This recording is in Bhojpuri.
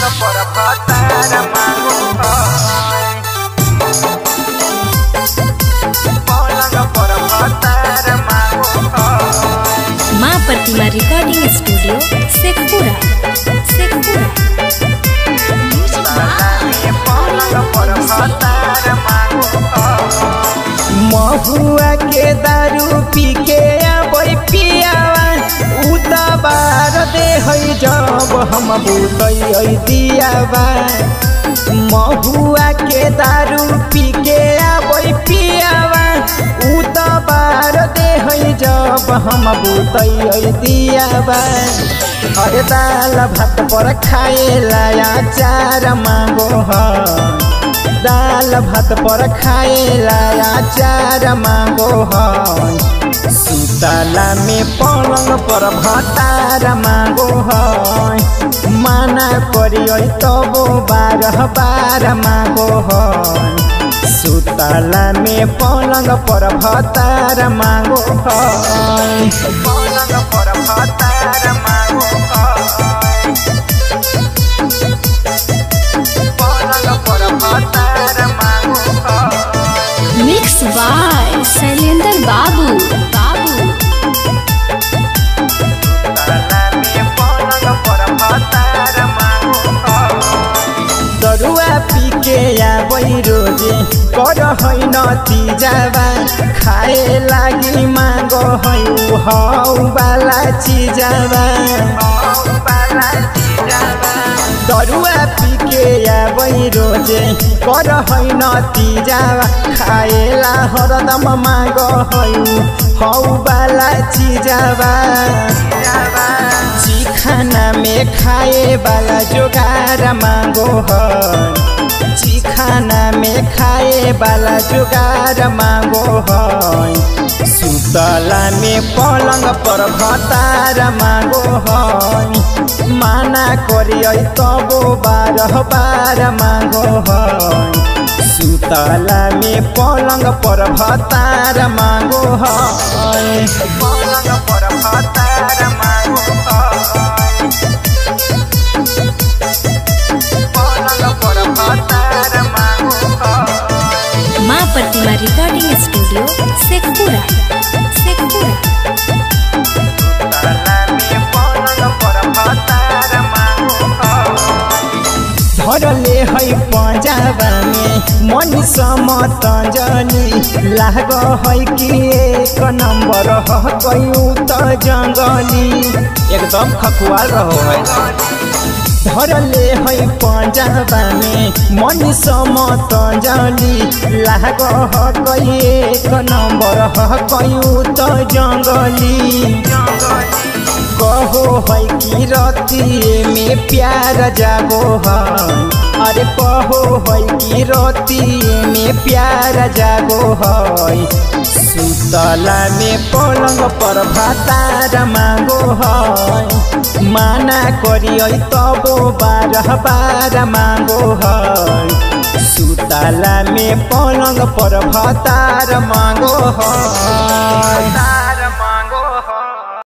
पर भतार मांगो पलंग पर भतार मांगो। माँ प्रतिमा रिकॉर्डिंग स्टूडियो शेखपुरा। महुआ के दारू पी के आबै पियावा उताबार दे है जब हम बुतै दियावा। महुआ के दारू पी के आबै पियावा उताबार दे है जब हम बुतै दियावा। अरे दाल भात पर खाएला अचार मांगो है। दाल भात पर खाएला अचार मांगो है। सुतला में पलंग पर भतार मांगो है। माना करियो तबो बारह बार मांगो है। सुतला में पलंग पर भतार मांगो है। पलंग पर भतार मांगो है। मिक्स बाय शैलेंद्र बाबू। दरुआ पी के आबै रोजे कर है नतीजावा। खाए लागी मांगो है हौ वाला चीजावा। दरुआ पी के आबै रोजे कर है नतीजावा। खाएला हरदम मांगो है हौ वाला चीजावा। चिखाना में खाए वाला जोगार मांगो है। चिखाना में खाए वाला जोगार मांगो है। सुतला में पलंग पर भतार मांगो है। माना करियो तबो बारह बार मांगो है। सुतला में पलंग पर भतार मांगो है। पलंग पर भतार मांगो है। पलंग पर भतार मांगो है। माँ प्रतिमा रिकॉर्डिंग स्टूडियो शेखपुरा। धरले है पंजाबा में मन समतंजनी। लाग है कि एक नंबर है कयू त जंगली। एकदम खखुआल रहो है। धरले है पंजाबा में मन समतंजनी। लाग है कि एक नंबर है कयू त जंगली। कहो है कि रतिए में प्यार जागो है। अरे कहो है कि रतिए में प्यार जागो है। सुतला में पलंग पर भतार मांगो है। माना करियो तबो बारह बार मांगो है। सुतला में पलंग पर भतार मांगो है।